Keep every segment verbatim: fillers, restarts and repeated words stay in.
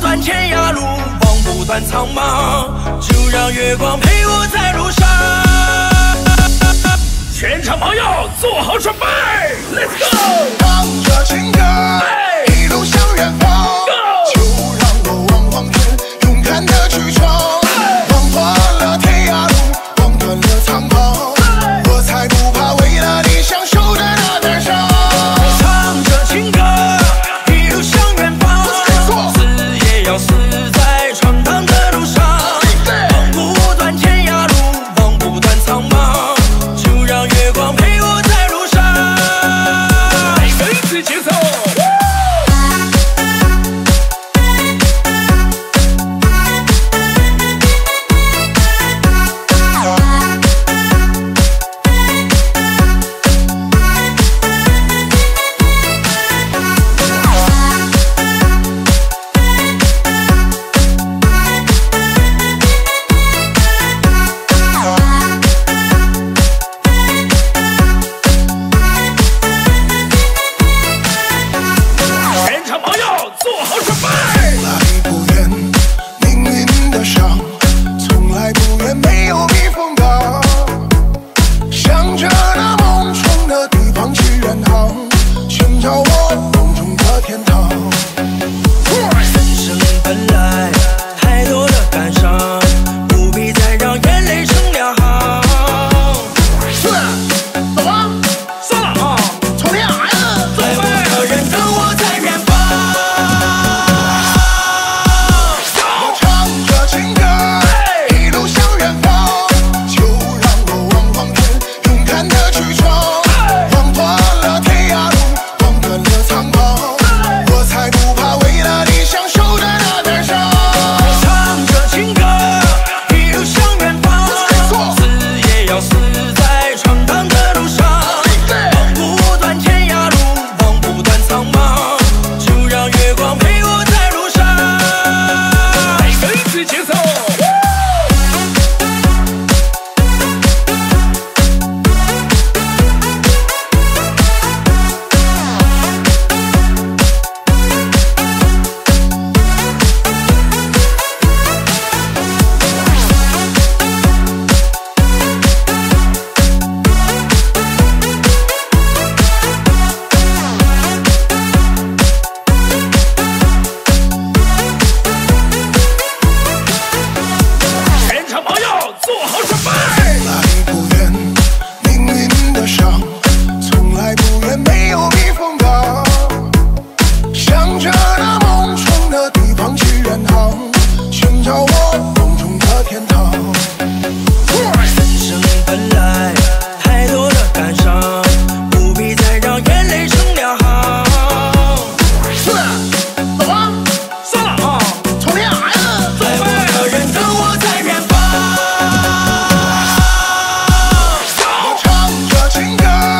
断天涯路，望不断苍茫，就让月光陪我在路上。全场朋友做好准备 ，Let's go！ 唱着情歌，一路向远方，就让我望望天，勇敢的去闯，望破了天涯路，望断了苍茫，我才不怕为了你享受的那点伤。 唱着情歌，一路向远方，死也要死在闯荡的路上，望不断天涯路，望不断苍茫，就让月光陪我在路上。跟随节奏。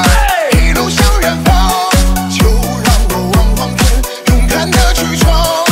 去闯。